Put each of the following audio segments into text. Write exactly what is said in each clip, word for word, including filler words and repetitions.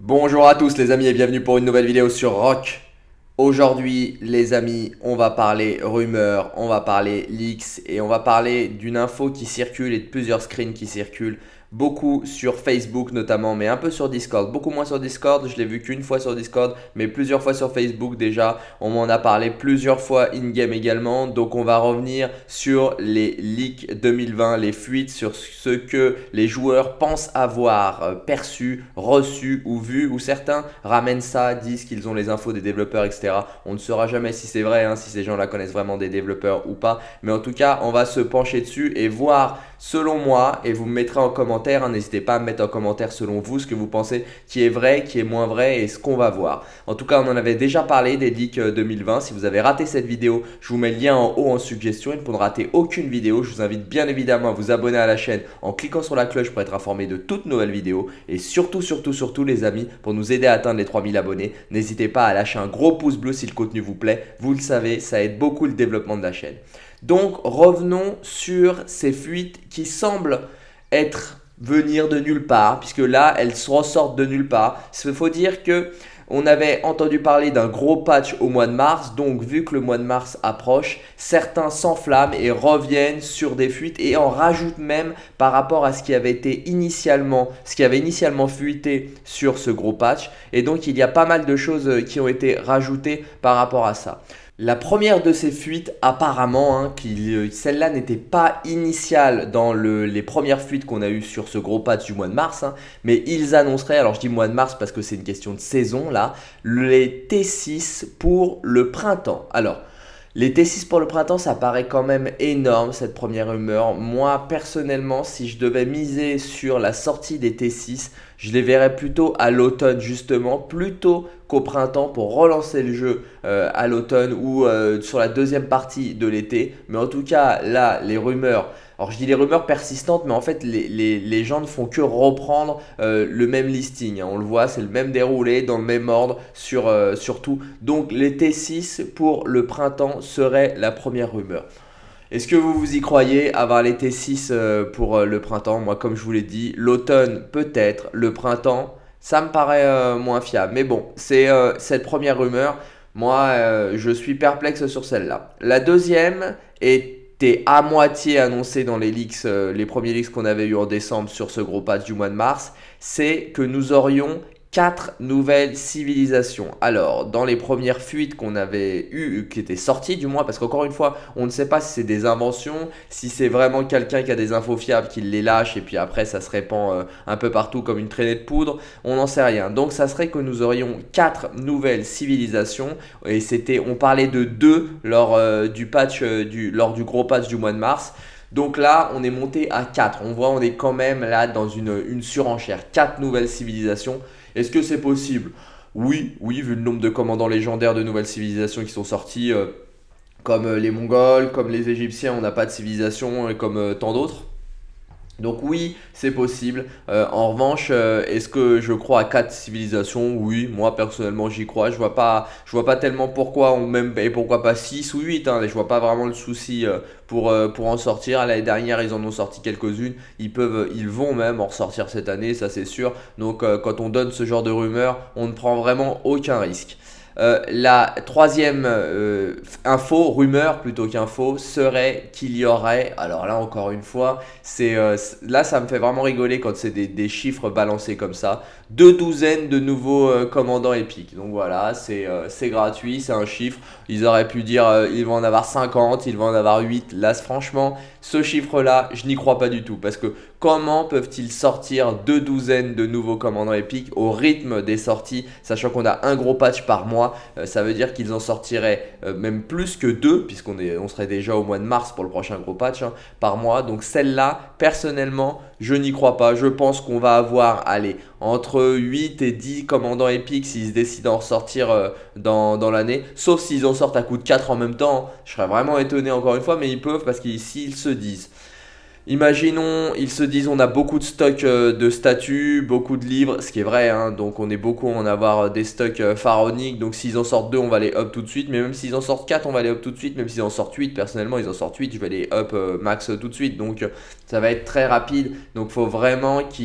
Bonjour à tous les amis et bienvenue pour une nouvelle vidéo sur Rock. Aujourd'hui les amis, on va parler rumeurs, on va parler leaks et on va parler d'une info qui circule et de plusieurs screens qui circulent. Beaucoup sur Facebook notamment, mais un peu sur Discord. Beaucoup moins sur Discord, je l'ai vu qu'une fois sur Discord, mais plusieurs fois sur Facebook déjà. On m'en a parlé plusieurs fois in-game également. Donc on va revenir sur les leaks deux mille vingt, les fuites, sur ce que les joueurs pensent avoir perçu, reçu ou vu. Ou certains ramènent ça, disent qu'ils ont les infos des développeurs, et cetera. On ne saura jamais si c'est vrai, hein, si ces gens-là connaissent vraiment des développeurs ou pas. Mais en tout cas, on va se pencher dessus et voir selon moi, et vous me mettrez en commentaire, hein, n'hésitez pas à me mettre en commentaire selon vous ce que vous pensez qui est vrai, qui est moins vrai et ce qu'on va voir. En tout cas, on en avait déjà parlé des leaks deux mille vingt. Si vous avez raté cette vidéo, je vous mets le lien en haut en suggestion. Et pour ne rater aucune vidéo, je vous invite bien évidemment à vous abonner à la chaîne en cliquant sur la cloche pour être informé de toutes nouvelles vidéos. Et surtout, surtout, surtout les amis, pour nous aider à atteindre les trois mille abonnés, n'hésitez pas à lâcher un gros pouce bleu si le contenu vous plaît. Vous le savez, ça aide beaucoup le développement de la chaîne. Donc revenons sur ces fuites qui semblent être venir de nulle part, puisque là elles ressortent de nulle part. Il faut dire que on avait entendu parler d'un gros patch au mois de mars, donc vu que le mois de mars approche, certains s'enflamment et reviennent sur des fuites et en rajoutent même par rapport à ce qui avait été initialement, ce qui avait initialement fuité sur ce gros patch. Et donc il y a pas mal de choses qui ont été rajoutées par rapport à ça. La première de ces fuites, apparemment, hein, celle-là n'était pas initiale dans le, les premières fuites qu'on a eues sur ce gros patch du mois de mars, hein, mais ils annonceraient, alors je dis mois de mars parce que c'est une question de saison là, les T six pour le printemps. Alors, les T six pour le printemps, ça paraît quand même énorme cette première rumeur. Moi, personnellement, si je devais miser sur la sortie des T six, je les verrais plutôt à l'automne justement, plutôt qu'au printemps pour relancer le jeu euh, à l'automne ou euh, sur la deuxième partie de l'été. Mais en tout cas, là, les rumeurs, alors je dis les rumeurs persistantes, mais en fait, les, les, les gens ne font que reprendre euh, le même listing. Hein. On le voit, c'est le même déroulé, dans le même ordre sur, euh, sur tout. Donc, les T six pour le printemps serait la première rumeur. Est-ce que vous vous y croyez avoir les T six pour le printemps? Moi, comme je vous l'ai dit, l'automne peut-être, le printemps, ça me paraît euh, moins fiable. Mais bon, c'est euh, cette première rumeur. Moi, euh, je suis perplexe sur celle-là. La deuxième était à moitié annoncée dans les leaks, euh, les premiers leaks qu'on avait eu en décembre sur ce gros patch du mois de mars. C'est que nous aurions quatre nouvelles civilisations. Alors, dans les premières fuites qu'on avait eues, qui étaient sorties du moins, parce qu'encore une fois, on ne sait pas si c'est des inventions, si c'est vraiment quelqu'un qui a des infos fiables qui les lâche et puis après ça se répand euh, un peu partout comme une traînée de poudre, on n'en sait rien. Donc, ça serait que nous aurions quatre nouvelles civilisations et c'était, on parlait de deux lors, euh, du patch, euh, du, lors du gros patch du mois de mars. Donc là, on est monté à quatre. On voit, on est quand même là dans une, une surenchère. quatre nouvelles civilisations. Est-ce que c'est possible? Oui, oui, vu le nombre de commandants légendaires de nouvelles civilisations qui sont sortis, euh, comme euh, les Mongols, comme les Égyptiens, on n'a pas de civilisation, et comme euh, tant d'autres. Donc oui, c'est possible. Euh, en revanche, euh, est-ce que je crois à quatre civilisations? Oui, moi personnellement j'y crois. Je vois pas, je vois pas tellement pourquoi on même et pourquoi pas six ou huit. Hein, je vois pas vraiment le souci euh, pour euh, pour en sortir. L'année dernière, ils en ont sorti quelques-unes. Ils peuvent, ils vont même en ressortir cette année, ça c'est sûr. Donc euh, quand on donne ce genre de rumeurs, on ne prend vraiment aucun risque. Euh, la troisième euh, info, rumeur plutôt qu'info, serait qu'il y aurait, alors là encore une fois, c'est euh, là ça me fait vraiment rigoler quand c'est des, des chiffres balancés comme ça, deux douzaines de nouveaux euh, commandants épiques. Donc voilà, c'est euh, c'est gratuit, c'est un chiffre. Ils auraient pu dire euh, il va en avoir cinquante, il va en avoir huit. Là franchement, ce chiffre là, je n'y crois pas du tout parce que comment peuvent-ils sortir deux douzaines de nouveaux commandants épiques au rythme des sorties, sachant qu'on a un gros patch par mois? Euh, ça veut dire qu'ils en sortiraient euh, même plus que deux, puisqu'on est, on serait déjà au mois de mars pour le prochain gros patch hein, par mois. Donc celle-là, personnellement, je n'y crois pas. Je pense qu'on va avoir, allez, entre huit et dix commandants épiques s'ils se décident d'en ressortir euh, dans, dans l'année. Sauf s'ils en sortent à coup de quatre en même temps. Je serais vraiment étonné encore une fois, mais ils peuvent parce qu'ici, ils se disent. Imaginons, ils se disent on a beaucoup de stocks euh, de statues, beaucoup de livres, ce qui est vrai, hein, donc on est beaucoup à en avoir euh, des stocks euh, pharaoniques, donc s'ils en sortent deux, on va les up tout de suite, mais même s'ils en sortent quatre, on va les up tout de suite, même s'ils en sortent huit, personnellement ils en sortent huit, je vais les up euh, max tout de suite, donc euh, ça va être très rapide, donc il faut vraiment qu'ils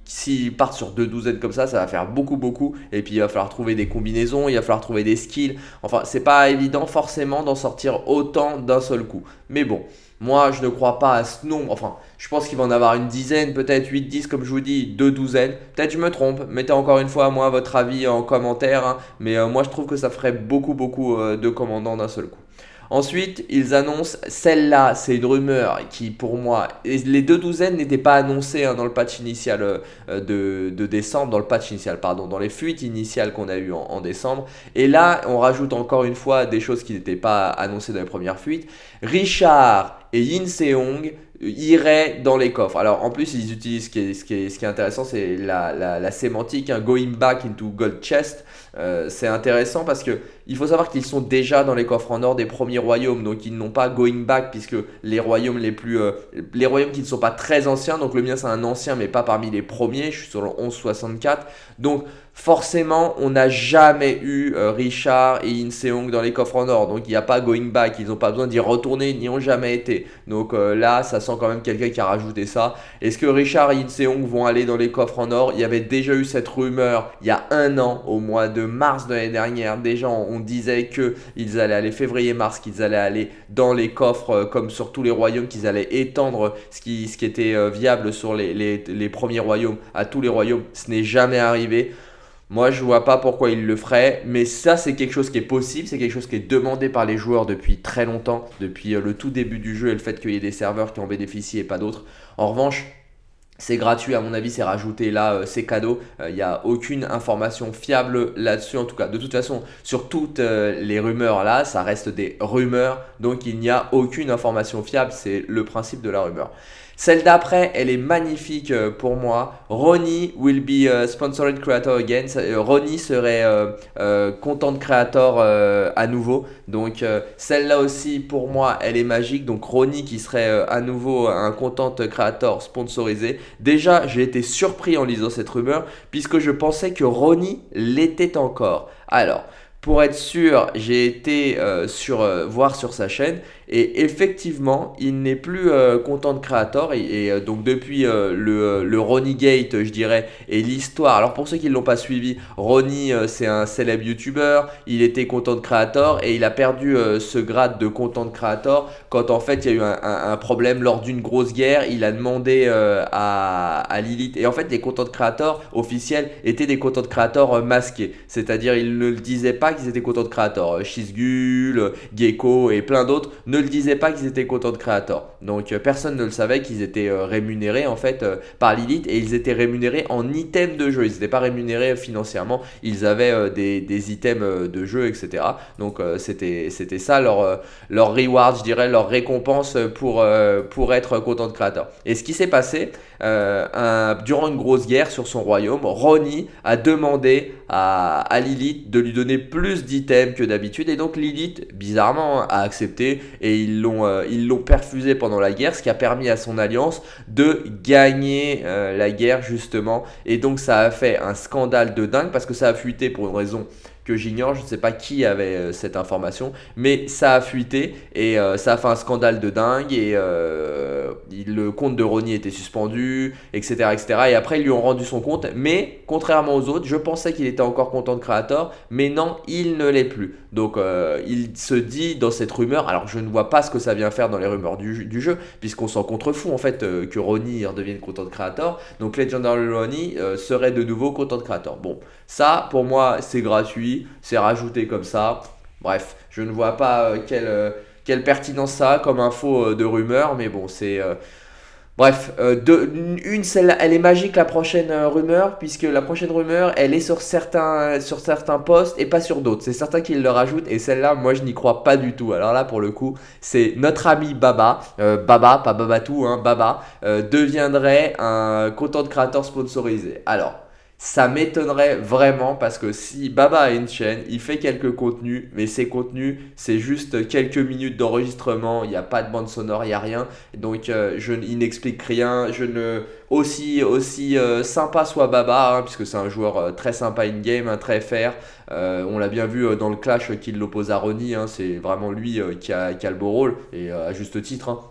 s'ils partent sur deux douzaines comme ça, ça va faire beaucoup beaucoup. Et puis il va falloir trouver des combinaisons, il va falloir trouver des skills. Enfin, c'est pas évident forcément d'en sortir autant d'un seul coup. Mais bon, moi je ne crois pas à ce nombre. Enfin, je pense qu'il va en avoir une dizaine, peut-être huit dix comme je vous dis, deux douzaines. Peut-être je me trompe. Mettez encore une fois moi votre avis en commentaire. Hein. Mais euh, moi je trouve que ça ferait beaucoup beaucoup euh, de commandants d'un seul coup. Ensuite, ils annoncent, celle-là, c'est une rumeur qui pour moi, les deux douzaines n'étaient pas annoncées hein, dans le patch initial euh, de, de décembre, dans le patch initial, pardon, dans les fuites initiales qu'on a eues en, en décembre. Et là, on rajoute encore une fois des choses qui n'étaient pas annoncées dans les premières fuites. Richard et Yin Seong iraient dans les coffres. Alors en plus, ils utilisent, ce qui est, ce qui est, ce qui est intéressant, c'est la, la, la sémantique, hein, going back into gold chest. Euh, c'est intéressant parce que il faut savoir qu'ils sont déjà dans les coffres en or des premiers royaumes, donc ils n'ont pas going back puisque les royaumes les plus, euh, les royaumes qui ne sont pas très anciens, donc le mien c'est un ancien mais pas parmi les premiers, je suis sur le onze soixante-quatre, donc forcément on n'a jamais eu euh, Richard et Yin Seong dans les coffres en or, donc il n'y a pas going back, ils n'ont pas besoin d'y retourner, ils n'y ont jamais été, donc euh, là ça sent quand même quelqu'un qui a rajouté ça. Est-ce que Richard et Yin Seong vont aller dans les coffres en or? Il y avait déjà eu cette rumeur il y a un an, au mois de mars de l'année dernière, déjà on disait qu'ils allaient aller février-mars, qu'ils allaient aller dans les coffres euh, comme sur tous les royaumes, qu'ils allaient étendre ce qui, ce qui était euh, viable sur les, les, les premiers royaumes à tous les royaumes. Ce n'est jamais arrivé. Moi, je vois pas pourquoi ils le feraient, mais ça, c'est quelque chose qui est possible, c'est quelque chose qui est demandé par les joueurs depuis très longtemps, depuis euh, le tout début du jeu et le fait qu'il y ait des serveurs qui en bénéficient et pas d'autres. En revanche, c'est gratuit, à mon avis, c'est rajouté là, euh, c'est cadeau. Il euh, n'y a aucune information fiable là-dessus. En tout cas, de toute façon, sur toutes euh, les rumeurs là, ça reste des rumeurs. Donc, il n'y a aucune information fiable. C'est le principe de la rumeur. Celle d'après, elle est magnifique euh, pour moi. Ronnie will be uh, sponsored creator again. Euh, Ronnie serait euh, euh, content creator euh, à nouveau. Donc euh, celle-là aussi pour moi, elle est magique. Donc Ronnie qui serait euh, à nouveau un content creator sponsorisé. Déjà, j'ai été surpris en lisant cette rumeur puisque je pensais que Ronnie l'était encore. Alors, pour être sûr, j'ai été euh, sur, euh, voir sur sa chaîne et effectivement, il n'est plus euh, content creator et, et euh, donc depuis euh, le, le Ronnie Gate, je dirais, et l'histoire. Alors pour ceux qui ne l'ont pas suivi, Ronnie euh, c'est un célèbre youtubeur, il était content creator et il a perdu euh, ce grade de content creator quand en fait il y a eu un, un, un problème lors d'une grosse guerre. Il a demandé euh, à, à Lilith et en fait les content creators officiels étaient des content creators euh, masqués, c'est-à-dire ils ne le disaient pas qu'ils étaient content creator. Shizgul, Gecko et plein d'autres ne le disaient pas qu'ils étaient content creator. Donc euh, personne ne le savait qu'ils étaient euh, rémunérés en fait euh, par Lilith et ils étaient rémunérés en items de jeu. Ils n'étaient pas rémunérés financièrement, ils avaient euh, des, des items euh, de jeu, et cetera. Donc euh, c'était c'était ça leur, euh, leur reward, je dirais, leur récompense pour, euh, pour être content creator. Et ce qui s'est passé, euh, un, durant une grosse guerre sur son royaume, Ronnie a demandé à, à Lilith de lui donner plus d'items que d'habitude et donc Lilith, bizarrement, a accepté et ils l'ont euh, ils l'ont perfusé pendant la guerre, ce qui a permis à son alliance de gagner euh, la guerre justement. Et donc ça a fait un scandale de dingue parce que ça a fuité pour une raison que j'ignore, je ne sais pas qui avait euh, cette information, mais ça a fuité et euh, ça a fait un scandale de dingue et euh, il, le compte de Ronnie était suspendu, et cetera, et cetera. Et après ils lui ont rendu son compte, mais contrairement aux autres, je pensais qu'il était encore content creator, mais non, il ne l'est plus. Donc euh, il se dit dans cette rumeur, alors je ne vois pas ce que ça vient faire dans les rumeurs du, du jeu, puisqu'on s'en contrefout en fait euh, que Ronnie redevienne content creator. Donc Legendary Ronnie euh, serait de nouveau content creator. Bon, ça pour moi c'est gratuit, c'est rajouté comme ça. Bref, je ne vois pas euh, quelle, euh, quelle pertinence ça a comme info euh, de rumeur, mais bon, c'est... Euh, Bref, euh, de, une, celle elle est magique la prochaine euh, rumeur, puisque la prochaine rumeur, elle est sur certains, sur certains posts et pas sur d'autres. C'est certains qui le rajoutent et celle-là, moi je n'y crois pas du tout. Alors là, pour le coup, c'est notre ami Baba, euh, Baba, pas Babatou, hein, Baba, euh, deviendrait un content creator sponsorisé. Alors, ça m'étonnerait vraiment parce que si Baba a une chaîne, il fait quelques contenus, mais ces contenus, c'est juste quelques minutes d'enregistrement, il n'y a pas de bande sonore, il n'y a rien. Donc, euh, je, il n'explique rien. Je ne, aussi aussi euh, sympa soit Baba, hein, puisque c'est un joueur euh, très sympa in-game, hein, très fair. Euh, on l'a bien vu euh, dans le clash qui l'oppose à Ronnie, hein, c'est vraiment lui euh, qui, a, qui a le beau rôle, et euh, à juste titre. Hein.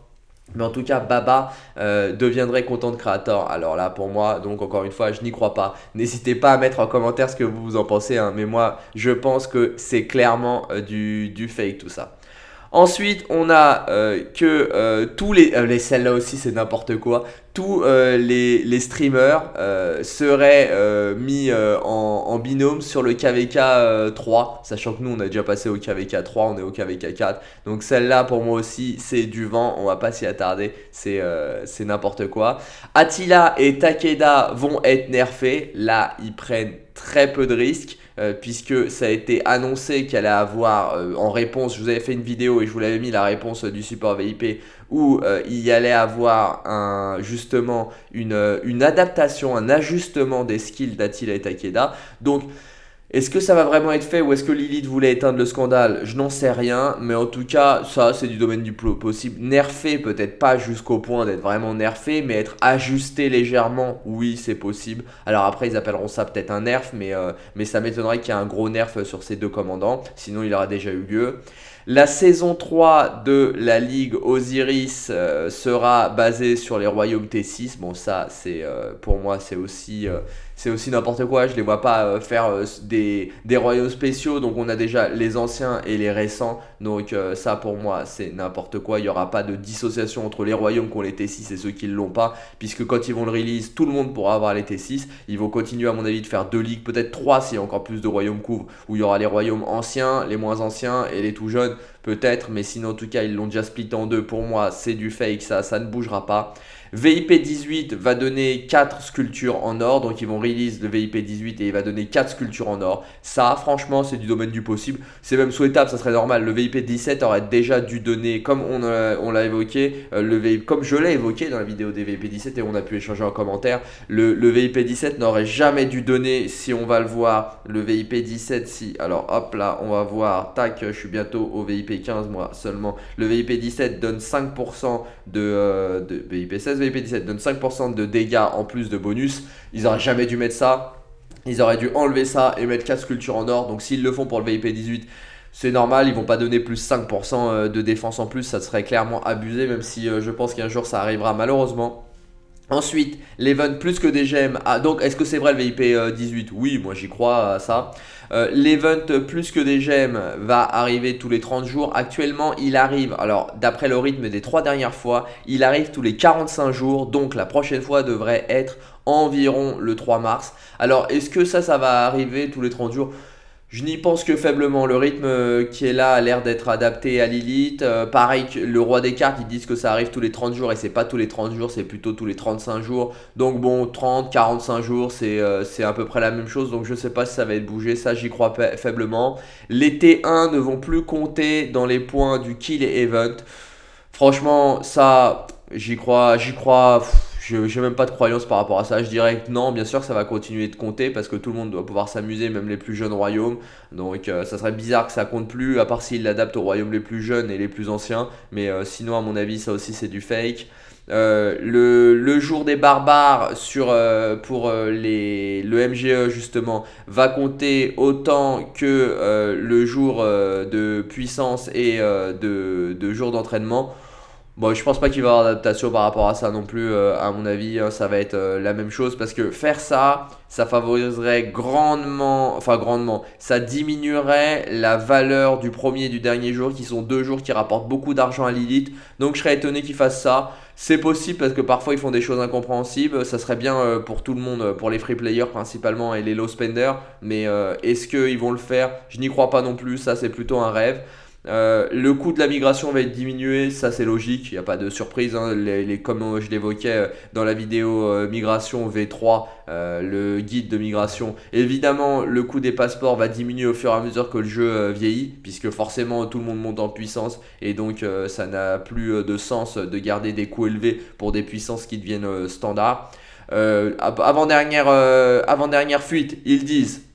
Mais en tout cas, Baba euh, deviendrait content creator. Alors là, pour moi, donc encore une fois, je n'y crois pas. N'hésitez pas à mettre en commentaire ce que vous en pensez, hein. Mais moi, je pense que c'est clairement euh, du, du fake tout ça. Ensuite, on a euh, que euh, tous les, euh, les celles-là aussi c'est n'importe quoi, tous euh, les, les streamers euh, seraient euh, mis euh, en, en binôme sur le K V K euh, trois, sachant que nous on a déjà passé au K V K trois, on est au K V K quatre, donc celle-là pour moi aussi c'est du vent, on va pas s'y attarder, c'est euh, c'est n'importe quoi. Attila et Takeda vont être nerfés, là ils prennent très peu de risques. Euh, puisque ça a été annoncé qu'elle allait avoir euh, en réponse, je vous avais fait une vidéo et je vous l'avais mis la réponse euh, du support V I P où euh, il y allait avoir un, justement une, une adaptation, un ajustement des skills d'Attila et Takeda. Donc est-ce que ça va vraiment être fait ou est-ce que Lilith voulait éteindre le scandale? Je n'en sais rien, mais en tout cas, ça c'est du domaine du possible. Nerfé, peut-être pas jusqu'au point d'être vraiment nerfé, mais être ajusté légèrement, oui c'est possible. Alors après ils appelleront ça peut-être un nerf, mais, euh, mais ça m'étonnerait qu'il y ait un gros nerf sur ces deux commandants, sinon il aura déjà eu lieu. La saison trois de la Ligue Osiris euh, sera basée sur les royaumes T six. Bon ça c'est euh, pour moi c'est aussi, euh, c'est aussi n'importe quoi. Je les vois pas euh, faire euh, des, des royaumes spéciaux. Donc on a déjà les anciens et les récents. Donc euh, ça pour moi c'est n'importe quoi. Il n'y aura pas de dissociation entre les royaumes qui ont les T six et ceux qui ne l'ont pas. Puisque quand ils vont le release, tout le monde pourra avoir les T six. Ils vont continuer à mon avis de faire deux ligues, peut-être trois si encore plus de royaumes couvrent. Où il y aura les royaumes anciens, les moins anciens et les tout jeunes. Peut-être, mais sinon en tout cas ils l'ont déjà split en deux. Pour moi c'est du fake, ça, ça ne bougera pas. V I P dix-huit va donner quatre sculptures en or, donc ils vont release le V I P dix-huit et il va donner quatre sculptures en or. Ça franchement c'est du domaine du possible, c'est même souhaitable, ça serait normal. Le V I P dix-sept aurait déjà dû donner, comme on, euh, on l'a évoqué, euh, le V I P, comme je l'ai évoqué dans la vidéo des V I P dix-sept et on a pu échanger en commentaire, le, le V I P dix-sept n'aurait jamais dû donner, si on va le voir, le V I P dix-sept, si, alors hop là on va voir, tac, je suis bientôt au V I P quinze moi seulement, le V I P dix-sept donne cinq pour cent de, euh, de V I P seize, V I P dix-sept donne cinq pour cent de dégâts en plus de bonus, ils auraient jamais dû mettre ça, ils auraient dû enlever ça et mettre quatre sculptures en or, donc s'ils le font pour le V I P dix-huit, c'est normal, ils vont pas donner plus cinq pour cent de défense en plus, ça serait clairement abusé, même si euh, je pense qu'un jour ça arrivera malheureusement. Ensuite, l'event plus que des gemmes. Ah, donc, est-ce que c'est vrai le V I P dix-huit? Oui, moi j'y crois à ça. Euh, l'event plus que des gemmes va arriver tous les trente jours. Actuellement, il arrive, alors d'après le rythme des trois dernières fois, il arrive tous les quarante-cinq jours. Donc, la prochaine fois devrait être environ le trois mars. Alors, est-ce que ça, ça va arriver tous les trente jours? Je n'y pense que faiblement. Le rythme qui est là a l'air d'être adapté à Lilith. Euh, pareil que le roi des cartes, ils disent que ça arrive tous les trente jours et c'est pas tous les trente jours, c'est plutôt tous les trente-cinq jours. Donc bon, trente, quarante-cinq jours, c'est euh, c'est à peu près la même chose. Donc je sais pas si ça va être bougé, ça j'y crois faiblement. Les T un ne vont plus compter dans les points du kill et event. Franchement, ça, j'y crois, j'y crois. Pff, je n'ai même pas de croyance par rapport à ça. Je dirais que non, bien sûr, ça va continuer de compter parce que tout le monde doit pouvoir s'amuser, même les plus jeunes royaumes. Donc, euh, ça serait bizarre que ça compte plus, à part s'ils l'adaptent aux royaumes les plus jeunes et les plus anciens. Mais euh, sinon, à mon avis, ça aussi, c'est du fake. Euh, le, le jour des barbares sur, euh, pour euh, les, le M G E justement va compter autant que euh, le jour euh, de puissance et euh, de, de jour d'entraînement. Bon, je pense pas qu'il va y avoir d'adaptation par rapport à ça non plus, euh, à mon avis, hein, ça va être euh, la même chose parce que faire ça, ça favoriserait grandement, enfin grandement, ça diminuerait la valeur du premier et du dernier jour qui sont deux jours qui rapportent beaucoup d'argent à Lilith. Donc je serais étonné qu'ils fassent ça. C'est possible parce que parfois ils font des choses incompréhensibles, ça serait bien euh, pour tout le monde, pour les free players principalement et les low spenders, mais euh, est-ce qu'ils vont le faire? Je n'y crois pas non plus, ça c'est plutôt un rêve. Euh, le coût de la migration va être diminué, ça c'est logique, il n'y a pas de surprise, hein. les, les, comme je l'évoquais dans la vidéo euh, migration V trois, euh, le guide de migration. Évidemment le coût des passeports va diminuer au fur et à mesure que le jeu euh, vieillit, puisque forcément tout le monde monte en puissance et donc euh, ça n'a plus euh, de sens de garder des coûts élevés pour des puissances qui deviennent euh, standards. Euh, avant-dernière euh, avant-dernière fuite, ils disent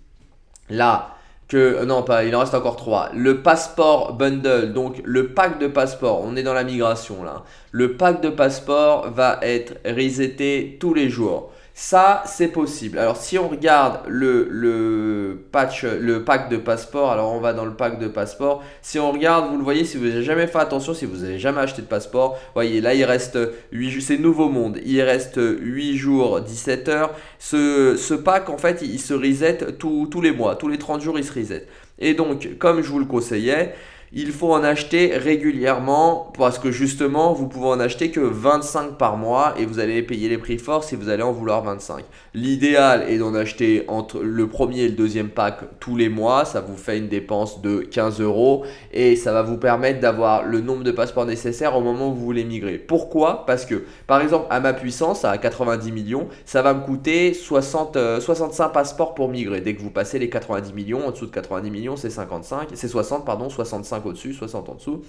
là que, non pas, il en reste encore trois. Le passeport bundle, donc le pack de passeport, on est dans la migration là. Le pack de passeport va être reseté tous les jours. Ça, c'est possible. Alors, si on regarde le, le, patch, le pack de passeport, alors on va dans le pack de passeport. Si on regarde, vous le voyez, si vous n'avez jamais fait attention, si vous n'avez jamais acheté de passeport, vous voyez, là, il reste huit, c'est Nouveau Monde. Il reste huit jours, dix-sept heures. Ce, ce pack, en fait, il se reset tous tous les mois. Tous les trente jours, il se reset. Et donc, comme je vous le conseillais, il faut en acheter régulièrement parce que justement, vous pouvez en acheter que vingt-cinq par mois et vous allez payer les prix forts si vous allez en vouloir vingt-cinq. L'idéal est d'en acheter entre le premier et le deuxième pack tous les mois. Ça vous fait une dépense de quinze euros et ça va vous permettre d'avoir le nombre de passeports nécessaires au moment où vous voulez migrer. Pourquoi? Parce que, par exemple, à ma puissance, à quatre-vingt-dix millions, ça va me coûter soixante, euh, soixante-cinq passeports pour migrer. Dès que vous passez les quatre-vingt-dix millions, en dessous de quatre-vingt-dix millions, c'est cinquante-cinq, c'est soixante, pardon, soixante-cinq au-dessus, soixante en dessous.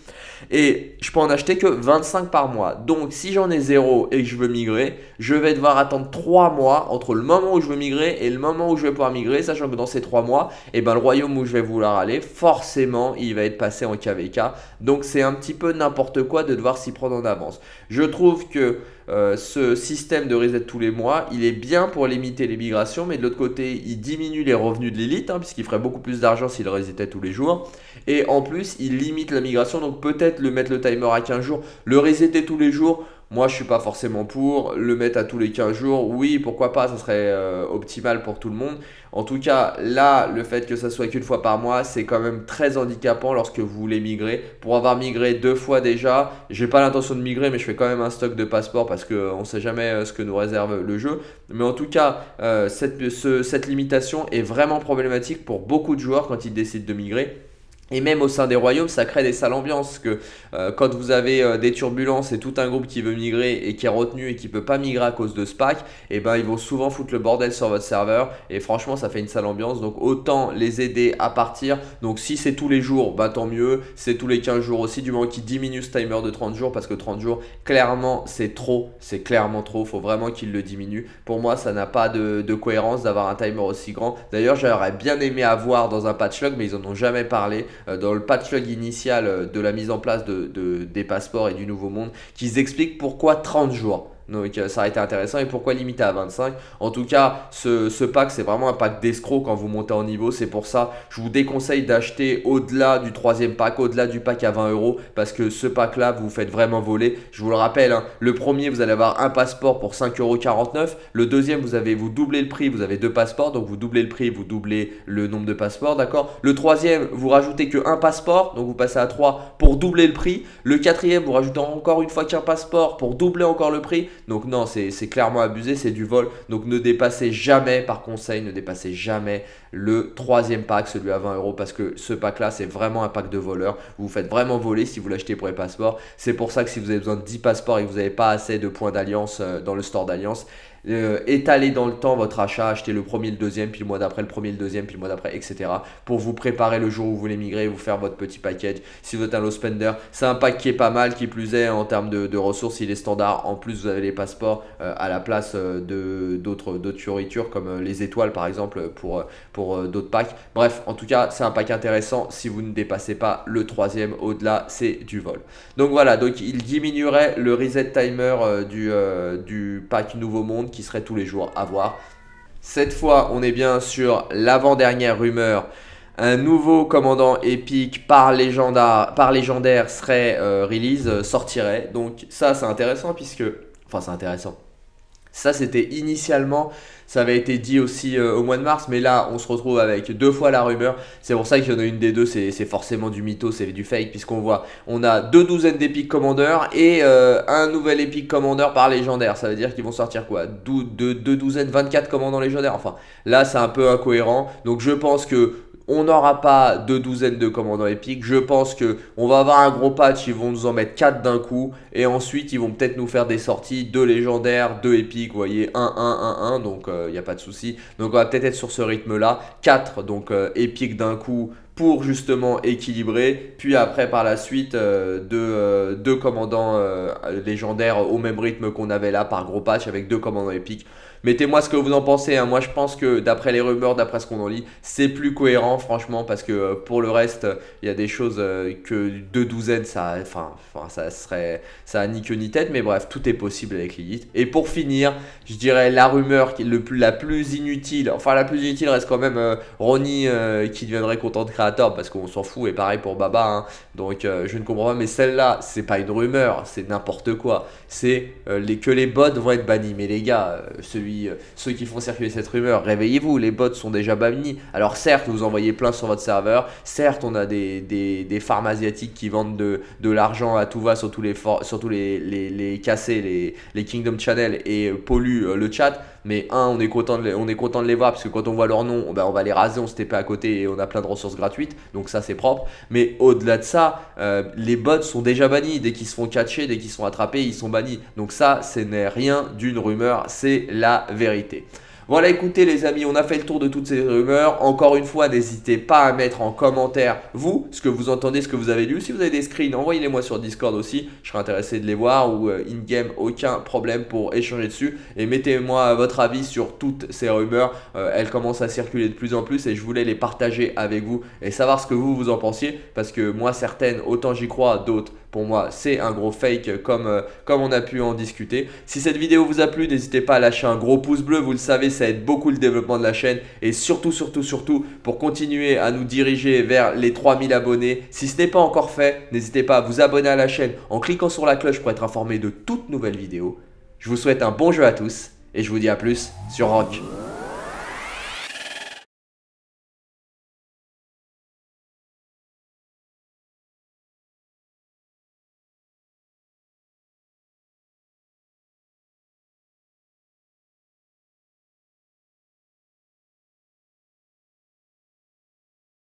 Et je peux en acheter que vingt-cinq par mois. Donc, si j'en ai zéro et que je veux migrer, je vais devoir attendre trois mois entre le moment où je veux migrer et le moment où je vais pouvoir migrer, sachant que dans ces trois mois, eh ben, le royaume où je vais vouloir aller, forcément, il va être passé en K V K. Donc, c'est un petit peu n'importe quoi de devoir s'y prendre en avance. Je trouve que euh, ce système de reset tous les mois, il est bien pour limiter les migrations, mais de l'autre côté, il diminue les revenus de l'élite, hein, puisqu'il ferait beaucoup plus d'argent s'il resetait tous les jours. Et en plus, il limite la migration, donc peut-être le mettre le timer à quinze jours, le resetter tous les jours. Moi, je ne suis pas forcément pour. Le mettre à tous les quinze jours, oui, pourquoi pas, ça serait euh, optimal pour tout le monde. En tout cas, là, le fait que ça soit qu'une fois par mois, c'est quand même très handicapant lorsque vous voulez migrer. Pour avoir migré deux fois déjà, j'ai pas l'intention de migrer, mais je fais quand même un stock de passeports parce qu'on ne sait jamais ce que nous réserve le jeu. Mais en tout cas, euh, cette, ce, cette limitation est vraiment problématique pour beaucoup de joueurs quand ils décident de migrer. Et même au sein des royaumes, ça crée des sales ambiances que euh, quand vous avez euh, des turbulences et tout un groupe qui veut migrer et qui est retenu et qui ne peut pas migrer à cause de ce pack, et ben ils vont souvent foutre le bordel sur votre serveur et franchement ça fait une sale ambiance. Donc autant les aider à partir. Donc si c'est tous les jours, bah tant mieux. C'est tous les quinze jours aussi, du moment qu'ils diminuent ce timer de trente jours, parce que trente jours, clairement c'est trop, c'est clairement trop. Il faut vraiment qu'ils le diminuent. Pour moi, ça n'a pas de, de cohérence d'avoir un timer aussi grand. D'ailleurs, j'aurais bien aimé avoir dans un patch log, mais ils en ont jamais parlé. Dans le patch log initial de la mise en place de, de, des passeports et du Nouveau Monde, qu'ils expliquent pourquoi trente jours. Donc ça a été intéressant et pourquoi limiter à vingt-cinq. En tout cas, ce, ce pack, c'est vraiment un pack d'escroc quand vous montez en niveau. C'est pour ça, je vous déconseille d'acheter au-delà du troisième pack, au-delà du pack à vingt euros, parce que ce pack-là, vous vous faites vraiment voler. Je vous le rappelle, hein, le premier, vous allez avoir un passeport pour cinq euros quarante-neuf. Le deuxième, vous avez vous doublez le prix, vous avez deux passeports. Donc vous doublez le prix, vous doublez le nombre de passeports, d'accord. Le troisième, vous rajoutez que un passeport, donc vous passez à trois pour doubler le prix. Le quatrième, vous rajoutez encore une fois qu'un passeport pour doubler encore le prix. Donc non, c'est clairement abusé, c'est du vol. Donc ne dépassez jamais, par conseil, ne dépassez jamais le troisième pack, celui à vingt euros, parce que ce pack-là, c'est vraiment un pack de voleurs. Vous vous faites vraiment voler si vous l'achetez pour les passeports. C'est pour ça que si vous avez besoin de dix passeports et que vous n'avez pas assez de points d'alliance euh, dans le store d'alliance, Euh, étaler dans le temps votre achat, acheter le premier, le deuxième, puis le mois d'après, le premier, le deuxième, puis le mois d'après, et cetera. Pour vous préparer le jour où vous voulez migrer, vous faire votre petit package. Si vous êtes un low spender, c'est un pack qui est pas mal, qui plus est en termes de, de ressources, il est standard. En plus, vous avez les passeports euh, à la place euh, de d'autres d'autres fioritures comme euh, les étoiles par exemple pour, pour euh, d'autres packs. Bref, en tout cas, c'est un pack intéressant si vous ne dépassez pas le troisième. Au-delà, c'est du vol. Donc voilà, donc il diminuerait le reset timer euh, du, euh, du pack Nouveau Monde qui serait tous les jours à voir. Cette fois, on est bien sur l'avant-dernière rumeur. Un nouveau commandant épique par légendaire, par légendaire serait euh, release, euh, sortirait. Donc ça, c'est intéressant puisque... Enfin, c'est intéressant. Ça, c'était initialement, ça avait été dit aussi euh, au mois de mars, mais là, on se retrouve avec deux fois la rumeur. C'est pour ça qu'il y en a une des deux, c'est forcément du mytho, c'est du fake, puisqu'on voit, on a deux douzaines d'épiques commandeurs et euh, un nouvel épique commandeur par légendaire. Ça veut dire qu'ils vont sortir quoi, deux, deux, deux douzaines, vingt-quatre commandants légendaires. Enfin, là, c'est un peu incohérent. Donc, je pense que on n'aura pas deux douzaines de commandants épiques. Je pense qu'on va avoir un gros patch. Ils vont nous en mettre quatre d'un coup. Et ensuite, ils vont peut-être nous faire des sorties. deux légendaires, deux épiques. Vous voyez, un, un, un, un. Donc, il euh, n'y a pas de souci. Donc, on va peut-être être sur ce rythme-là. quatre, donc euh, épiques d'un coup pour justement équilibrer. Puis après, par la suite, euh, deux, euh, deux commandants euh, légendaires au même rythme qu'on avait là par gros patch avec deux commandants épiques. mettez-moi ce que vous en pensez, hein. Moi je pense que d'après les rumeurs, d'après ce qu'on en lit, c'est plus cohérent franchement, parce que euh, pour le reste, il y a des choses euh, que deux douzaines, ça, enfin, enfin, ça serait, ça a ni queue ni tête, mais bref, tout est possible avec Lilith. Et pour finir, je dirais la rumeur qui est le plus, la plus inutile, enfin la plus inutile reste quand même euh, Ronnie euh, qui deviendrait content créateur, parce qu'on s'en fout, et pareil pour Baba, hein. Donc euh, je ne comprends pas, mais celle-là, c'est pas une rumeur, c'est n'importe quoi. C'est euh, les, que les bots vont être bannis. Mais les gars, euh, celui, euh, ceux qui font circuler cette rumeur, réveillez-vous, les bots sont déjà bannis. Alors certes, vous envoyez plein sur votre serveur, certes, on a des, des, des farms asiatiques qui vendent de, de l'argent à tout va sur tous les, sur tous les, les, les cassés, les, les Kingdom Channel et euh, polluent euh, le chat. Mais un, on est content de les, on est content de les voir, parce que quand on voit leur nom, ben, on va les raser, on se T P à côté et on a plein de ressources gratuites. Donc ça, c'est propre. Mais au-delà de ça, euh, les bots sont déjà bannis. Dès qu'ils se font catcher, dès qu'ils sont attrapés, ils sont bannis. Donc ça, ce n'est rien d'une rumeur, c'est la vérité. Voilà, écoutez les amis, on a fait le tour de toutes ces rumeurs. Encore une fois, n'hésitez pas à mettre en commentaire, vous, ce que vous entendez, ce que vous avez lu. Si vous avez des screens, envoyez-les moi sur Discord aussi. Je serais intéressé de les voir, ou euh, in-game, aucun problème pour échanger dessus. Et mettez-moi votre avis sur toutes ces rumeurs. Euh, elles commencent à circuler de plus en plus et je voulais les partager avec vous et savoir ce que vous, vous en pensiez. Parce que moi, certaines, autant j'y crois, d'autres, pour moi, c'est un gros fake comme, euh, comme on a pu en discuter. Si cette vidéo vous a plu, n'hésitez pas à lâcher un gros pouce bleu. Vous le savez, ça aide beaucoup le développement de la chaîne. Et surtout, surtout, surtout, pour continuer à nous diriger vers les trois mille abonnés. Si ce n'est pas encore fait, n'hésitez pas à vous abonner à la chaîne en cliquant sur la cloche pour être informé de toutes nouvelles vidéos. Je vous souhaite un bon jeu à tous et je vous dis à plus sur Rock.